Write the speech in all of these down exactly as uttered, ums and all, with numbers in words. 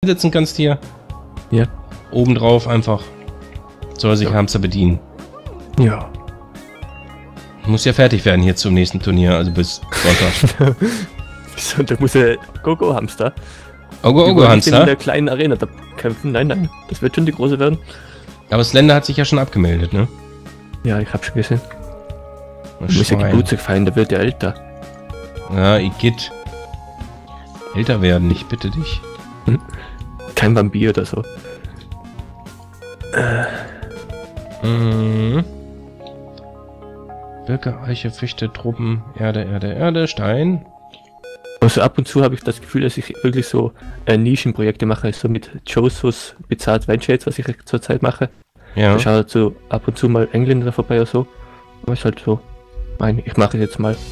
sitzen kannst hier. Ja. Obendrauf einfach. Soll sich Ja. Hamster bedienen. Ja. Muss ja fertig werden hier zum nächsten Turnier, also bis Sonntag. Sonntag muss der Gogo-Hamster. Ogo Die Ogo wollen nicht in Hamster. der kleinen Arena da kämpfen. Nein, nein. Das wird schon die große werden. Aber Slender hat sich ja schon abgemeldet, ne? Ja, ich hab schon gesehen. Na, Du musst ja Schwein. Geburtstag feiern, der wird ja älter. Ja, Igitt. Älter werden, ich bitte dich. Kein Vampir oder so. Mhm. Birke, Eiche, Fichte, Truppen, Erde, Erde, Erde, Stein. Also ab und zu habe ich das Gefühl, dass ich wirklich so äh, Nischenprojekte mache, so mit Josus Bizarre Adventures, was ich zurzeit mache. Ja. Da schaut so ab und zu mal Engländer vorbei oder so. Aber ist halt so, mein, ich mache jetzt mal.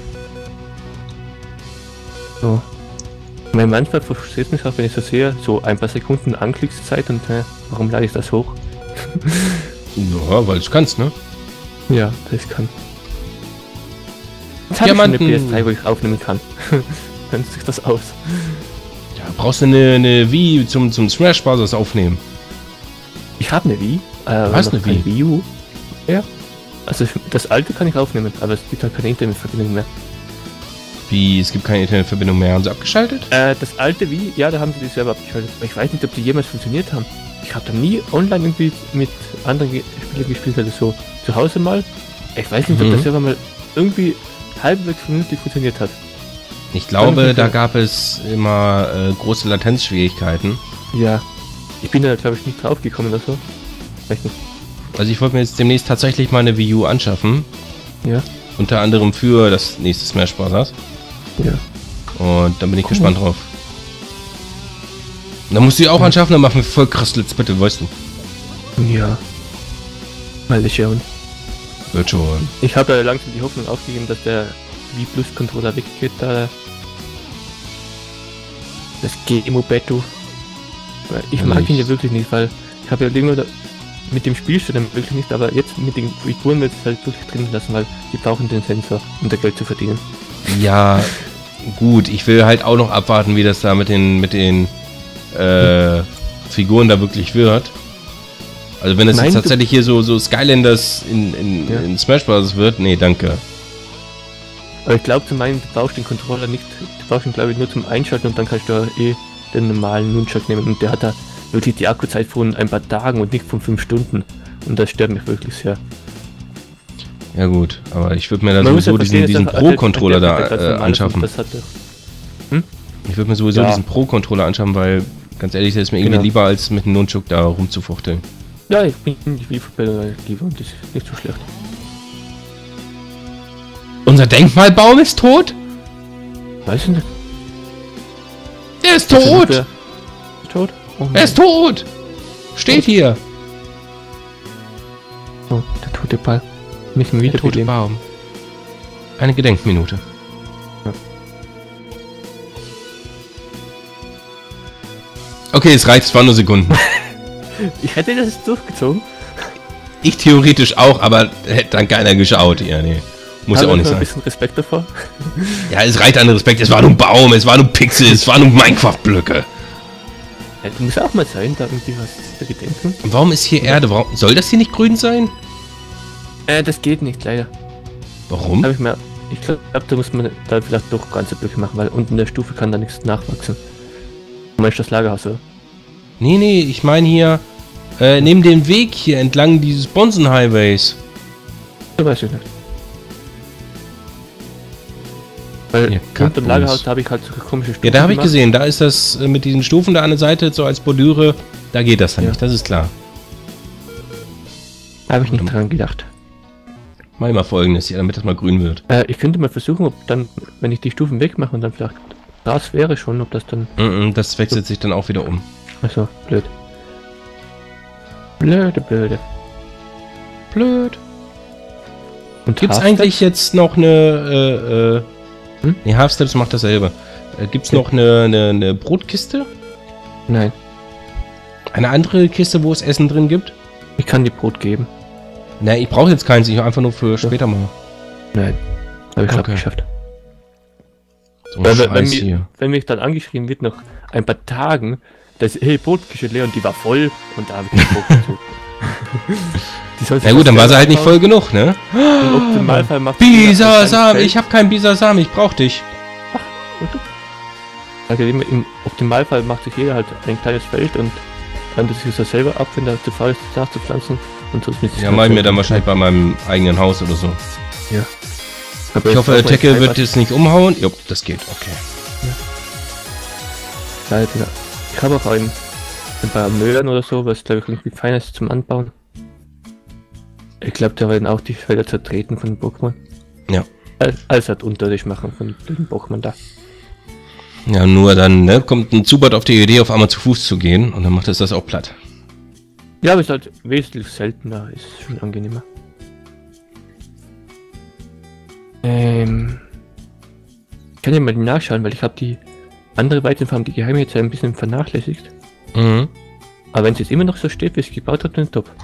So. Mein manchmal frustriert mich auch, wenn ich so sehe, so ein paar Sekunden Anklickszeit und äh, warum lade ich das hoch? Ja, weil du kannst, ne? Ja, das kann. Jetzt habe ich schon eine Diamanten. P S drei, wo ich aufnehmen kann. Dann sich das aus. Ja, brauchst du eine, eine Wii zum, zum Smash Bros. Aufnehmen? Ich habe eine Wii. Äh, hast noch eine keine Wii? Wii U. Ja. Also ich- das alte kann ich aufnehmen, aber es gibt halt keine Internetverbindung mehr. Wie, es gibt keine Internetverbindung mehr, haben sie abgeschaltet? Äh, das alte Wii, ja, da haben sie die selber abgeschaltet. Aber ich weiß nicht, ob die jemals funktioniert haben. Ich habe da nie online irgendwie mit anderen Ge Spielen gespielt, also so zu Hause mal. Ich weiß nicht, ob Mhm. das selber mal irgendwie halbwegs vernünftig funktioniert hat. Ich glaube, Okay. da gab es immer äh, große Latenzschwierigkeiten. Ja. Ich bin da, glaube ich, nicht drauf gekommen oder so. Weiß nicht. Also ich wollte mir jetzt demnächst tatsächlich mal eine Wii U anschaffen. Ja. Unter anderem für das nächste Smash Bros. Ja. Und dann bin ich Cool. gespannt drauf. Und dann musst du die auch Ja. anschaffen, dann machen wir voll krass Let's Battle, weißt du. Ja. Mal schauen. Wird schon. Ich habe ja langsam die Hoffnung aufgegeben, dass der Wii Plus Controller weggeht, da das Gemo Betto. Weil Ich Ja, mag ich- ihn ja wirklich nicht, weil ich habe ja irgendwo da, mit dem Spielstand wirklich nicht, aber jetzt mit den Figuren wird es halt wirklich drin lassen, weil die brauchen den Sensor, um da Geld zu verdienen. Ja, gut, ich will halt auch noch abwarten, wie das da mit den mit den äh, Figuren da wirklich wird. Also wenn es Nein, jetzt du- tatsächlich hier so, so Skylanders in, in, Ja. in Smash Bros. Wird, nee, danke. Aber ich glaube zu meinen, du brauchst den Controller nicht, du brauchst ihn glaube ich nur zum Einschalten und dann kannst du eh den normalen Nunchuck nehmen und der hat da wirklich die Akkuzeit von ein paar Tagen und nicht von fünf Stunden und das stört mich wirklich sehr. Ja gut, aber ich würde mir da Man muss sowieso ja diesen, verstehen, diesen dass er- Pro-Controller der- der- da der- der- äh, der- anschaffen. Das hat er. Ich würde mir sowieso Ja. diesen Pro-Controller anschaffen, weil, ganz ehrlich, das ist mir irgendwie Genau. lieber, als mit dem Nunchuk da rumzufuchteln. Ja, ich bin nicht wie Verbindung lieber und das ist nicht so schlecht. Unser Denkmalbaum ist tot? Weiß ich nicht. Er ist Ist er tot! nicht, wer- Ist tot? Oh, Er ist tot! Steht hier! oh, der tote Ball. Nicht ein Der tote Wiederbeleben. Baum. Eine Gedenkminute. Ja. Okay, es reicht, es waren nur Sekunden. Ich hätte das durchgezogen. Ich theoretisch auch, aber hätte dann keiner geschaut. Ja, nee. Muss ja Habe auch ich nicht noch ein sein. bisschen Respekt davor. Ja, es reicht an Respekt. Es war nur ein Baum, es war nur Pixel, es war nur Minecraft-Blöcke. Ja, das muss auch mal sein, da irgendwie was zu gedenken. Und warum ist hier Erde? Warum soll das hier nicht grün sein? Äh, das geht nicht, leider. Warum? Habe ich mir. Ich glaube, da muss man da vielleicht doch ganze Blöcke machen, weil unten in der Stufe kann da nichts nachwachsen. Du meinst das Lagerhaus, oder? Nee, nee, ich meine hier, äh, neben dem Weg hier entlang dieses Bonzen-Highways. Das weiß ich nicht. Weil Ja, unter dem Kaktus. Lagerhaus, da habe ich halt so komische Stufen Ja, da habe ich gemacht. gesehen, da ist das äh, mit diesen Stufen da an der Seite, so als Bordüre, da geht das dann Ja. nicht, das ist klar. Da habe ich nicht dran gedacht. Mach mal folgendes hier, damit das mal grün wird. Äh, ich könnte mal versuchen, ob dann, wenn ich die Stufen wegmache und dann vielleicht das wäre schon, ob das dann. Mm -mm, das wechselt sich dann auch wieder um. Also, blöd. Blöde, blöde. Blöd. Und Gibt's Half-Steps? eigentlich jetzt noch eine, äh, äh, Hm? nee, Half-Steps macht dasselbe. Äh, gibt's noch eine, eine, eine Brotkiste? Nein, Eine andere Kiste, wo es Essen drin gibt? ich kann die Brot geben. Ne, ich brauche jetzt keins, ich einfach nur für später mal. Nein, habe ich Okay. okay. geschafft. So ein Weil, wenn, Scheiß mir, hier. wenn mich dann angeschrieben wird nach ein paar Tagen, Das hey, Boot leer und die war voll und da habe ich keinen Bock dazu. Na gut, dann war sie halt nicht voll genug, ne? Im Optimalfall macht Bisasam, ich habe keinen Bisasam, ich brauch dich. Ach, und du? Also im Optimalfall macht sich jeder halt ein kleines Feld und kann das sich so selber ab, wenn er zu faul ist, das nachzupflanzen. Und so ist ja, mach ich mir dann wahrscheinlich bei meinem eigenen Haus oder so. Ja. Aber ich hoffe, der Tackle wird jetzt nicht umhauen. Jo, das geht, okay. Ja. Ja, ich habe auch einen, ein paar Möhren oder so, was glaube ich irgendwie fein ist zum Anbauen. Ich glaube, da werden auch die Felder zertreten von den Pokémon. Ja. Alles halt unterirdisch machen von den Pokémon da. Ja, nur dann ne, kommt ein Zubat auf die Idee, auf einmal zu Fuß zu gehen und dann macht es das auch platt. Ja, aber es ist halt wesentlich seltener, ist schon angenehmer. Ähm, ich kann ja mal nachschauen, weil ich habe die andere Weizenfarm, die geheime, jetzt ein bisschen vernachlässigt. Mhm. Aber wenn es jetzt immer noch so steht, wie es gebaut hat, dann top.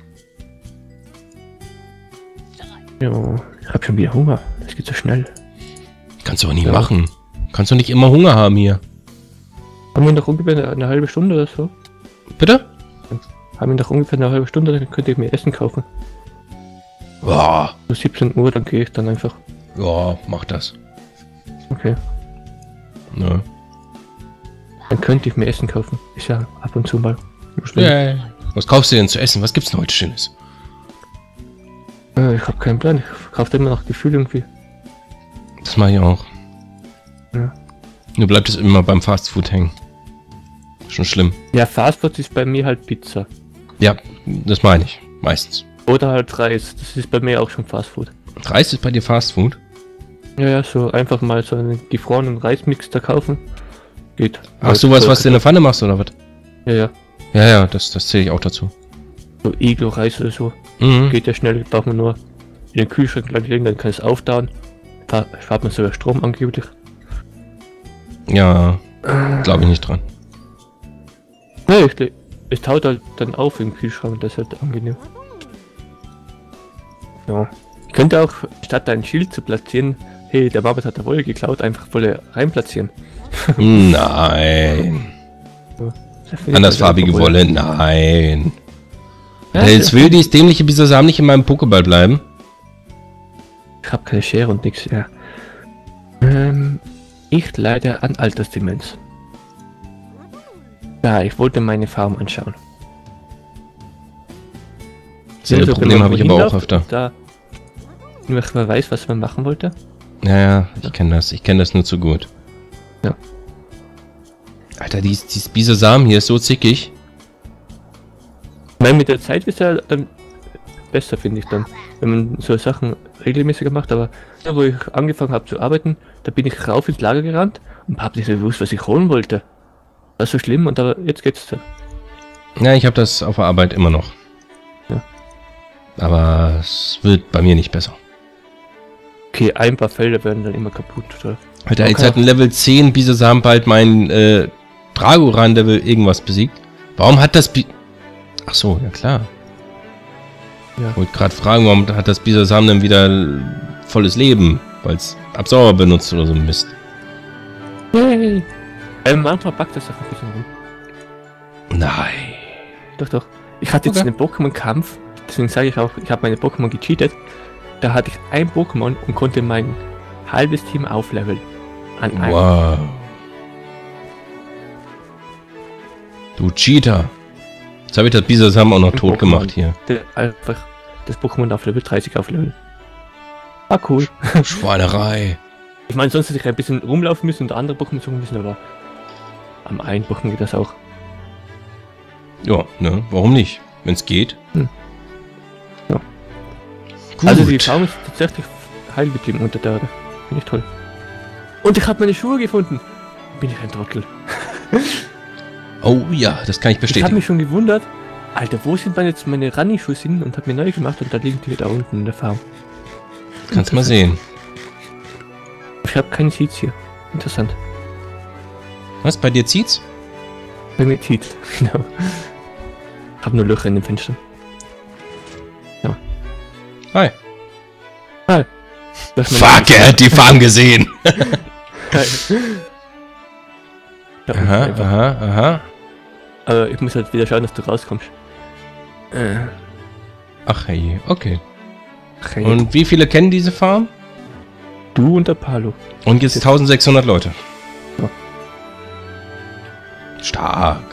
Ja, ich habe schon wieder Hunger. Das geht so schnell. Kannst du auch nie ja. machen. Kannst du nicht immer Hunger haben hier. Haben wir noch ungefähr eine, eine halbe Stunde oder so? Bitte? Haben wir noch ungefähr eine halbe Stunde, dann könnt ihr mir Essen kaufen. Ja. So siebzehn Uhr, dann gehe ich dann einfach. Ja, mach das. Okay. Ja. Dann könnte ich mir Essen kaufen. Ist ja ab und zu mal. Yeah. Was kaufst du denn zu essen? Was gibt's denn heute Schönes? Äh, ich habe keinen Plan. Ich kaufe immer nach Gefühl irgendwie. Das mache ich auch. Ja. Nur bleibt es immer beim Fastfood hängen. Schon schlimm. Ja, Fastfood ist bei mir halt Pizza. Ja, das meine ich. Meistens. Oder halt Reis. Das ist bei mir auch schon Fastfood. Reis ist bei dir Fastfood? Ja, ja, so einfach mal so einen gefrorenen Reismix da kaufen. Geht. Ach, sowas, was du in der Pfanne machst, oder was? Ja, ja. Ja, ja, das, das zähle ich auch dazu. So Iglo-Reis oder so. Mhm. Geht ja schnell, braucht man nur in den Kühlschrank legen, dann kann es auftauen. Da spart man sogar Strom angeblich. Ja, glaube ich nicht dran. Ja, ich, es taut halt dann auf im Kühlschrank, das ist halt angenehm. Ja. Ich könnte auch, statt ein Schild zu platzieren, hey, der Babet hat der Wolle geklaut, einfach Wolle rein platzieren. Nein. So, Andersfarbige Wolle, nein. Ja, Jetzt will dieses dämliche Bisasam nicht in meinem Pokéball bleiben. Ich habe keine Schere und nichts, ja. Ähm, ich leide an Altersdemenz. Ja, ich wollte meine Farm anschauen. Selbe Also, Problem habe ich aber auch öfter. Da nicht mehr weiß, was man machen wollte. Ja, ja, ich kenne das. Ich kenne das nur zu gut. Ja. Alter, dieses, dieses Bisasam hier ist so zickig. Weil mit der Zeit ist ja dann besser, finde ich dann. Wenn man so Sachen regelmäßiger macht, aber da, wo ich angefangen habe zu arbeiten, da bin ich rauf ins Lager gerannt und habe nicht so gewusst, was ich holen wollte. Das ist so schlimm und aber jetzt geht's dann. Ja, ich habe das auf der Arbeit immer noch. Ja. Aber es wird bei mir nicht besser. Okay, ein paar Felder werden dann immer kaputt, oder? Alter, Okay. jetzt hat ein Level zehn Bisasam bald mein äh, Dragoran-Level irgendwas besiegt. Warum hat das Bi... Ach so, ja klar. Ja. Ich wollte gerade fragen, warum hat das Bisasam dann wieder volles Leben? Weil es Absauger benutzt oder so ein Mist. Yay! Ähm, manchmal packt das auch ein bisschen rum. Nein. Doch, doch. Ich hatte jetzt Okay. einen Pokémon-Kampf, deswegen sage ich auch, ich habe meine Pokémon gecheatet. Da hatte ich ein Pokémon und konnte mein halbes Team aufleveln. An einem. Wow. Du Cheater. Jetzt habe ich das Bisasam auch noch Ein tot Pokémon. gemacht hier. Der einfach das Pokémon auf Level dreißig aufleveln. War cool. Schweinerei. Ich meine, sonst hätte ich ein bisschen rumlaufen müssen und andere Pokémon suchen müssen, aber am einen Pokémon geht das auch. Ja, ne? Warum nicht? Wenn es geht. Hm. Ja. Gut. Also die Farm ist tatsächlich heil geblieben unter der Erde. Finde ich toll. Und ich habe meine Schuhe gefunden. Bin ich ein Trottel. Oh ja, das kann ich Ich habe bestätigen. mich schon gewundert. Alter, wo sind meine jetzt meine Running-Schuhe hin und habe mir neu gemacht und da liegen die da unten in der Farm. Kannst mal sehen. Ich habe keine Seeds hier. Interessant. Was, bei dir zieht's? Bei mir Seeds, genau. Hab nur Löcher in den Fenstern. Hi. Hi. Das ist Fuck, er hat die Farm gesehen. Hi. Ja, Aha, einfach. aha, aha. Aber ich muss halt wieder schauen, dass du rauskommst. Äh. Ach hey, okay. Okay. Und wie viele kennen diese Farm? Du und der Palo. Und jetzt eintausendsechshundert Leute. Ja. Stark.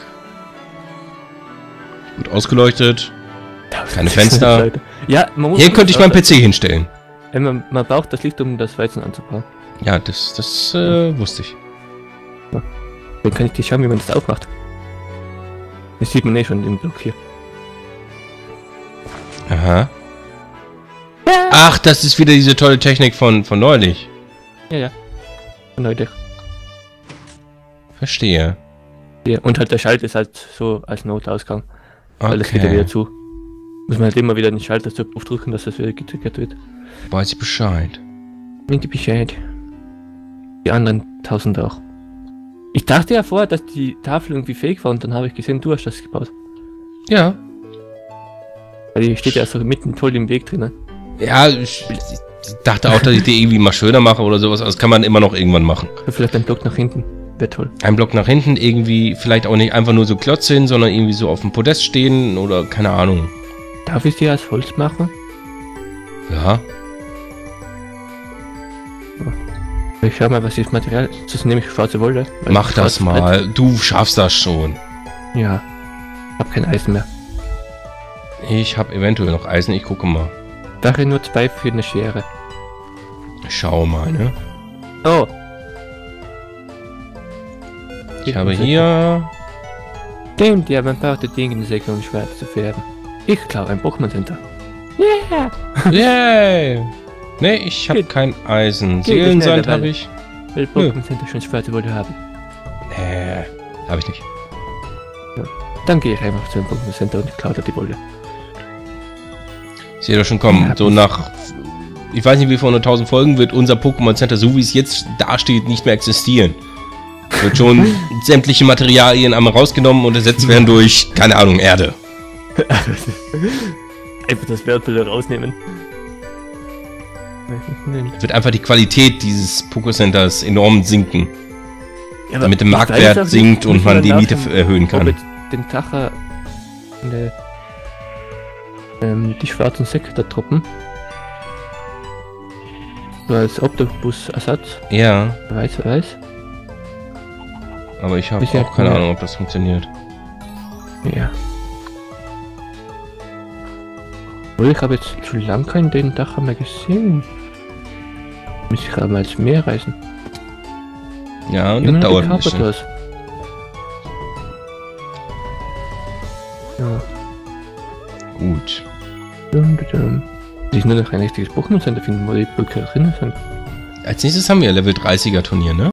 Gut ausgeleuchtet. Keine Fenster. Ja, man muss Hier könnte ich meinen P C hinstellen. Ja, man, man braucht das Licht, um das Weizen anzubauen. Ja, das, das äh, wusste ich. Ja. Dann kann ich dir schauen, wie man das aufmacht. Das sieht man eh schon im Block hier. Aha. Ach, das ist wieder diese tolle Technik von, von neulich. Ja, ja. Von heute. Verstehe. Ja, und halt der Schalter ist halt so als Notausgang. Weil das geht ja Okay. wieder zu. Muss man halt immer wieder den Schalter so aufdrücken, dass das wieder getriggert wird. Weiß ich Bescheid. Mir die Bescheid. Die anderen tausend auch. Ich dachte ja vorher, dass die Tafel irgendwie fake war und dann habe ich gesehen, du hast das gebaut. Ja. Weil die steht ja so mitten toll im Weg drin. Ne? Ja, ich, ich dachte auch, dass ich die irgendwie mal schöner mache oder sowas. Aber das kann man immer noch irgendwann machen. Oder vielleicht ein Block nach hinten. Wäre toll. Ein Block nach hinten, irgendwie, vielleicht auch nicht einfach nur so Klotze hin, sondern irgendwie so auf dem Podest stehen oder keine Ahnung. Darf ich die als Holz machen? Ja. Ich schau mal, was das Material ist. Das ist nämlich schwarze Wolle. Weil Mach das schwarz- mal. Du schaffst das schon. Ja. Hab kein Eisen mehr. Ich habe eventuell noch Eisen. Ich gucke mal. Dache nur zwei für eine Schere. Schau mal, ne? Oh. Ich habe hier... Stimmt, ja, man braucht die Dinge in der Säcke, um schwarz zu färben. Ich klaue ein Pokémon Center. Yeah! Yay! Nee, ich habe Geht- kein Eisen. geht Seelensand schneller, habe weil- ich. Weil Pokémon Center schon schwarze Wolle haben. Nee, habe ich nicht. Dann gehe ich einfach zu einem Pokémon Center und klaue da die Wolle. Ich sehe doch schon kommen. Ja, So nach... Ich weiß nicht, wie vor hunderttausend Folgen wird unser Pokémon Center, so wie es jetzt dasteht, nicht mehr existieren. Wird schon sämtliche Materialien einmal rausgenommen und ersetzt werden durch, keine Ahnung, Erde. Einfach das Wertvolle rausnehmen. Wird einfach die Qualität dieses Pokécenters enorm sinken. Ja, Damit der ich weiß Marktwert auch nicht, sinkt und muss man die dann Miete nachschauen, erhöhen Ob kann. jetzt den Tacher ne, ähm, die schwarzen Säcke da droppen. So als Oktopus-Ersatz. Ja, Weiß, weiß. aber ich habe Ich hab auch keine mehr. Ahnung, ob das funktioniert. Ja. Obwohl, ich habe jetzt schon lange keinen den Tacher mehr gesehen. Muss ich aber mal ins Meer reisen. Ja, und Immer das noch dauert die ein bisschen. Carpathos. Ja. Gut. Dum, dum, dum. Muss ich nur noch ein richtiges Pokémon Center finden, wo die Blöcke drin sind. Als nächstes haben wir Level dreißiger Turnier, ne?